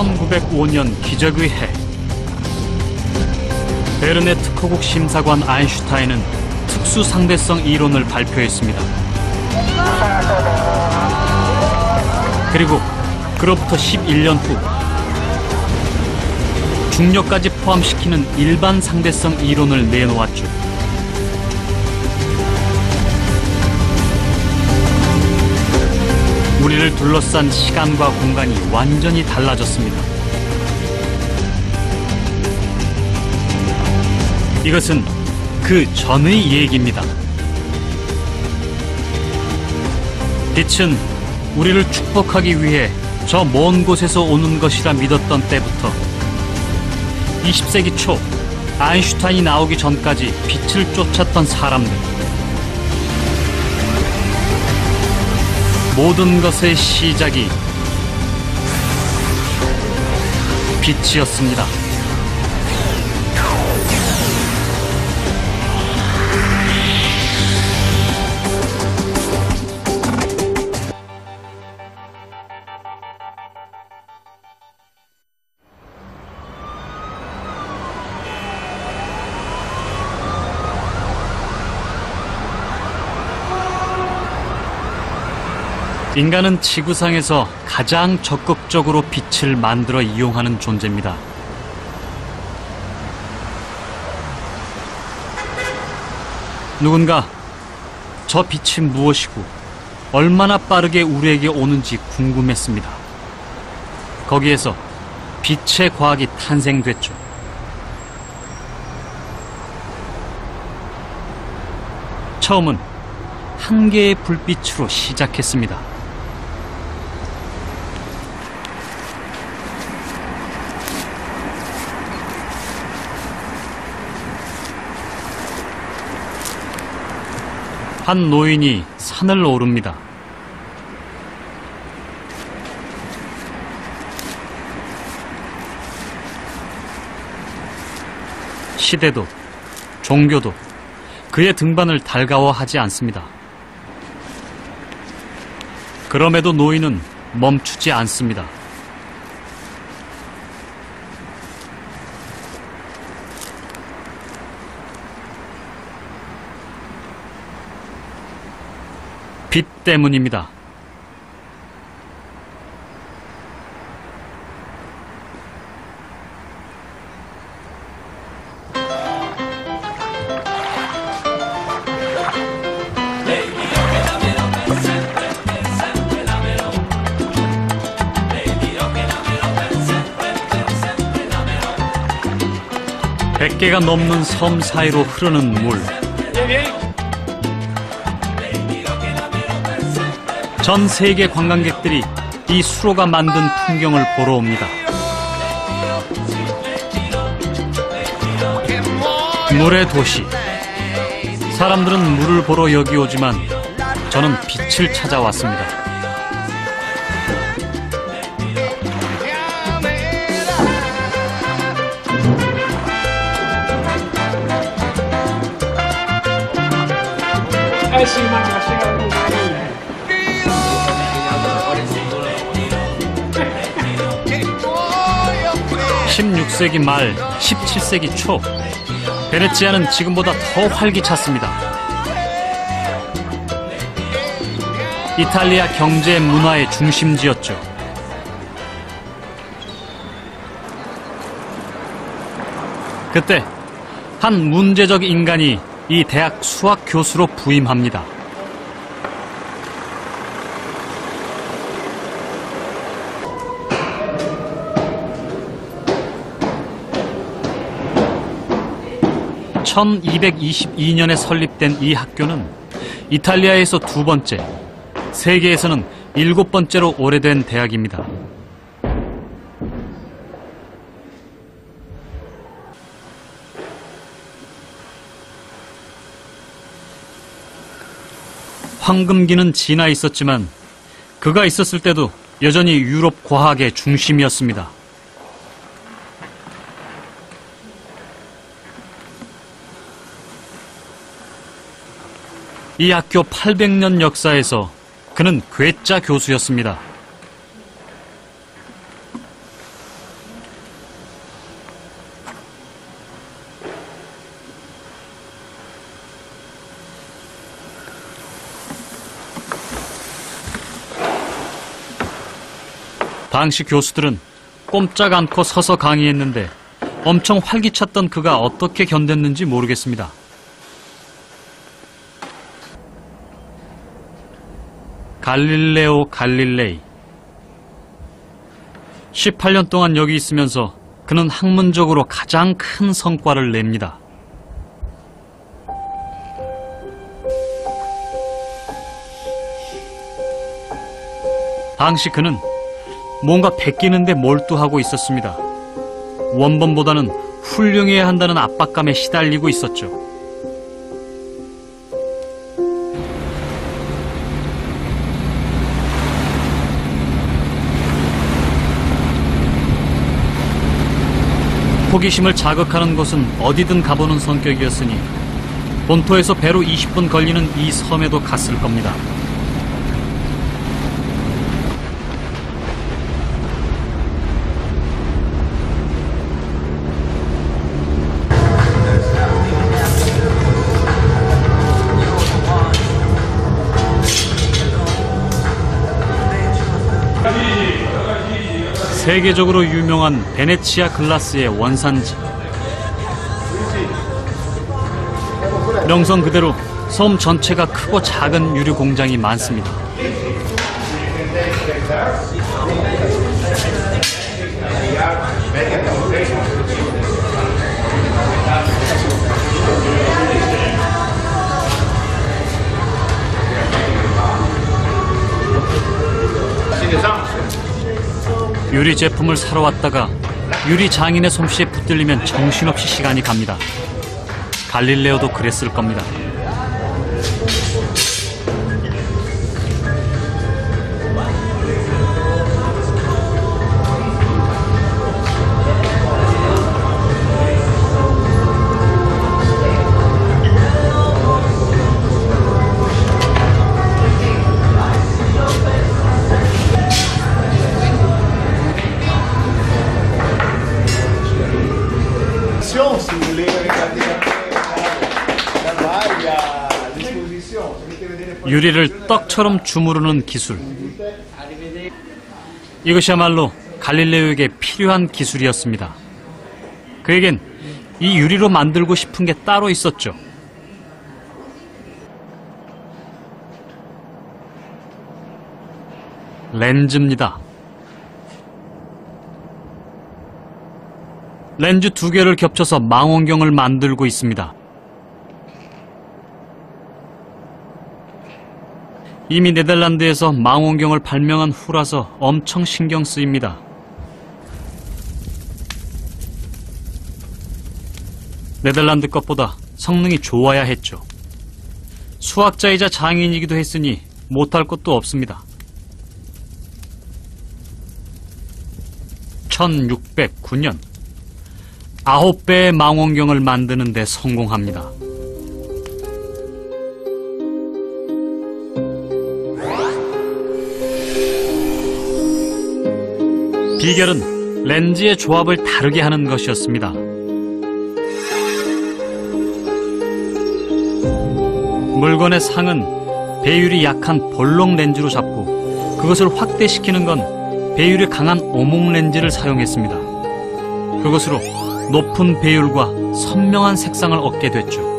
1905년 기적의 해. 베른의 특허국 심사관 아인슈타인은 특수 상대성 이론을 발표했습니다. 그리고 그로부터 11년 후 중력까지 포함시키는 일반 상대성 이론을 내놓았죠. 우리를 둘러싼 시간과 공간이 완전히 달라졌습니다. 이것은 그 전의 얘기입니다. 빛은 우리를 축복하기 위해 저 먼 곳에서 오는 것이라 믿었던 때부터 20세기 초 아인슈타인이 나오기 전까지 빛을 쫓았던 사람들, 모든 것의 시작이 빛이었습니다. 인간은 지구상에서 가장 적극적으로 빛을 만들어 이용하는 존재입니다. 누군가 저 빛이 무엇이고 얼마나 빠르게 우리에게 오는지 궁금했습니다. 거기에서 빛의 과학이 탄생됐죠. 처음은 한 개의 불빛으로 시작했습니다. 한 노인이 산을 오릅니다. 시대도 종교도 그의 등반을 달가워하지 않습니다. 그럼에도 노인은 멈추지 않습니다. 빛 때문입니다. 백 개가 넘는 섬 사이로 흐르는 물. 전 세계 관광객들이 이 수로가 만든 풍경을 보러 옵니다. 물의 도시. 사람들은 물을 보러 여기 오지만 저는 빛을 찾아왔습니다. (16세기) 말 17세기 초 베네치아는 지금보다 더 활기찼습니다. 이탈리아 경제 문화의 중심지였죠. 그때 한 문제적 인간이 이 대학 수학 교수로 부임합니다. (1222년에) 설립된 이 학교는 이탈리아에서 두 번째, 세계에서는 7번째로 오래된 대학입니다. 황금기는 지나 있었지만 그가 있었을 때도 여전히 유럽 과학의 중심이었습니다. 이 학교 800년 역사에서 그는 괴짜 교수였습니다. 당시 교수들은 꼼짝 않고 서서 강의했는데 엄청 활기찼던 그가 어떻게 견뎠는지 모르겠습니다. 갈릴레오 갈릴레이. 18년 동안 여기 있으면서 그는 학문적으로 가장 큰 성과를 냅니다. 당시 그는 뭔가 베끼는데 몰두하고 있었습니다. 원본보다는 훌륭해야 한다는 압박감에 시달리고 있었죠. 호기심을 자극하는 곳은 어디든 가보는 성격이었으니 본토에서 배로 20분 걸리는 이 섬에도 갔을 겁니다. 세계적으로 유명한 베네치아 글라스의 원산지. 명성 그대로 섬 전체가 크고 작은 유리 공장이 많습니다. 유리 제품을 사러 왔다가 유리 장인의 솜씨에 붙들리면 정신없이 시간이 갑니다. 갈릴레오도 그랬을 겁니다. 유리를 떡처럼 주무르는 기술. 이것이야말로 갈릴레오에게 필요한 기술이었습니다. 그에겐 이 유리로 만들고 싶은 게 따로 있었죠. 렌즈입니다. 렌즈 2개를 겹쳐서 망원경을 만들고 있습니다. 이미 네덜란드에서 망원경을 발명한 후라서 엄청 신경 쓰입니다. 네덜란드 것보다 성능이 좋아야 했죠. 수학자이자 장인이기도 했으니 못할 것도 없습니다. 1609년 9배의 망원경을 만드는 데 성공합니다. 비결은 렌즈의 조합을 다르게 하는 것이었습니다. 물건의 상은 배율이 약한 볼록 렌즈로 잡고 그것을 확대시키는 건 배율이 강한 오목 렌즈를 사용했습니다. 그것으로 높은 배율과 선명한 색상을 얻게 됐죠.